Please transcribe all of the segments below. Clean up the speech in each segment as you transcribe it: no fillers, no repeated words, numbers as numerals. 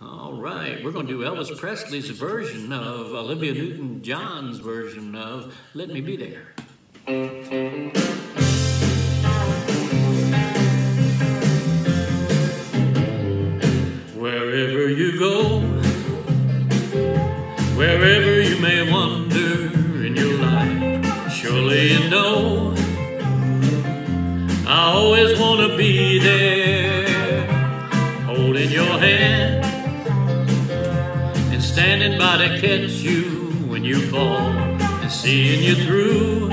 All right, we're going to do Elvis Presley's version of Olivia Newton-John's version of Let Me Be There. Wherever you go, wherever you may wander in your life, surely you know I always want to be there, holding your hand and standing by to catch you when you fall, and seeing you through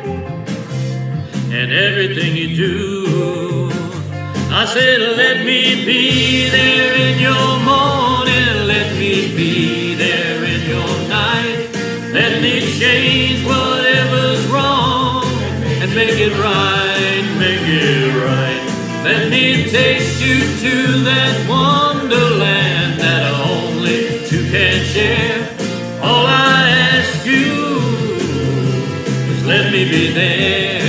and everything you do. I said, let me be there in your morning, let me be there in your night, let me change whatever's wrong and make it right, make it right. Let me take you to that wonderland that only two can share. All I ask you is let me be there.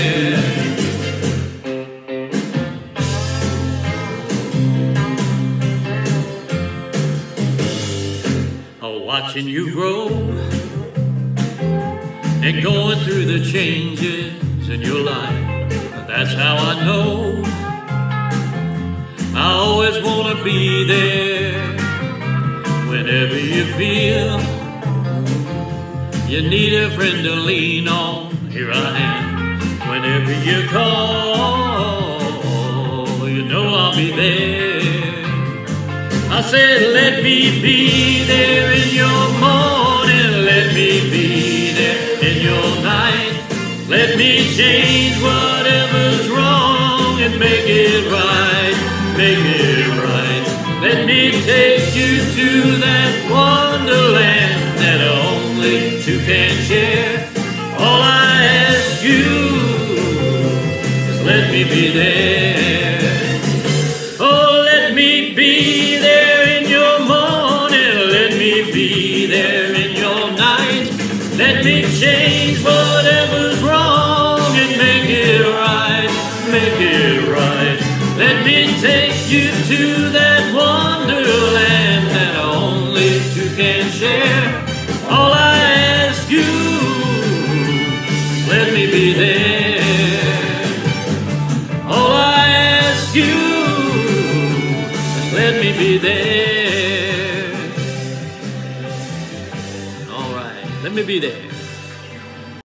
Watching you grow and going through the changes in your life, that's how I know I always want to be there. Whenever you feel you need a friend to lean on, here I am. Whenever you call, you know I'll be there. I said, let me be there in your morning, let me be there in your night, let me change whatever's wrong and make it right, make it right. Let me take you to that wonderland that only two can share. All I ask you is let me be there. Oh, let me be there. Let me change whatever's wrong and make it right, make it right. Let me take you to that wonderland that only two can share. All I ask you is let me be there. All I ask you is let me be there. Let me be there.